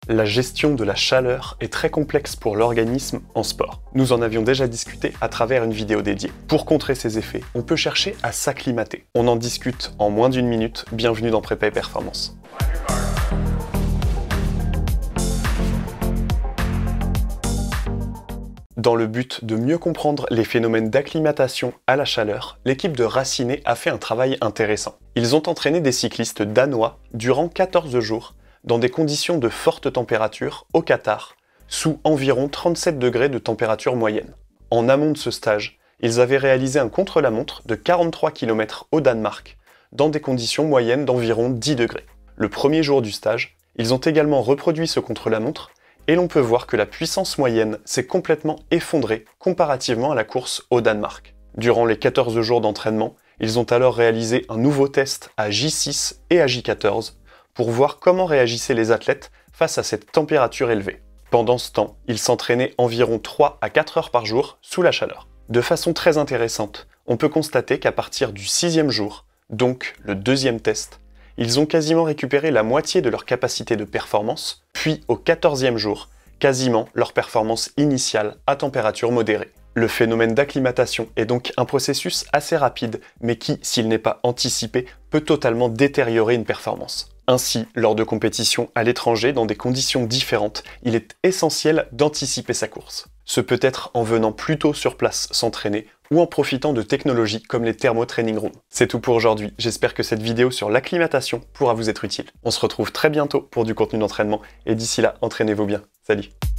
La gestion de la chaleur est très complexe pour l'organisme en sport. Nous en avions déjà discuté à travers une vidéo dédiée. Pour contrer ces effets, on peut chercher à s'acclimater. On en discute en moins d'une minute. Bienvenue dans Prépa et Performance. Dans le but de mieux comprendre les phénomènes d'acclimatation à la chaleur, l'équipe de Raciné a fait un travail intéressant. Ils ont entraîné des cyclistes danois durant 14 jours dans des conditions de forte température au Qatar, sous environ 37 degrés de température moyenne. En amont de ce stage, ils avaient réalisé un contre-la-montre de 43 km au Danemark, dans des conditions moyennes d'environ 10 degrés. Le premier jour du stage, ils ont également reproduit ce contre-la-montre, et l'on peut voir que la puissance moyenne s'est complètement effondrée comparativement à la course au Danemark. Durant les 14 jours d'entraînement, ils ont alors réalisé un nouveau test à J6 et à J14 pour voir comment réagissaient les athlètes face à cette température élevée. Pendant ce temps, ils s'entraînaient environ 3 à 4 heures par jour sous la chaleur. De façon très intéressante, on peut constater qu'à partir du 6e jour, donc le deuxième test, ils ont quasiment récupéré la moitié de leur capacité de performance, puis au 14e jour, quasiment leur performance initiale à température modérée. Le phénomène d'acclimatation est donc un processus assez rapide, mais qui, s'il n'est pas anticipé, peut totalement détériorer une performance. Ainsi, lors de compétitions à l'étranger dans des conditions différentes, il est essentiel d'anticiper sa course. Ce peut être en venant plus tôt sur place s'entraîner ou en profitant de technologies comme les thermo-training rooms. C'est tout pour aujourd'hui, j'espère que cette vidéo sur l'acclimatation pourra vous être utile. On se retrouve très bientôt pour du contenu d'entraînement et d'ici là, entraînez-vous bien. Salut!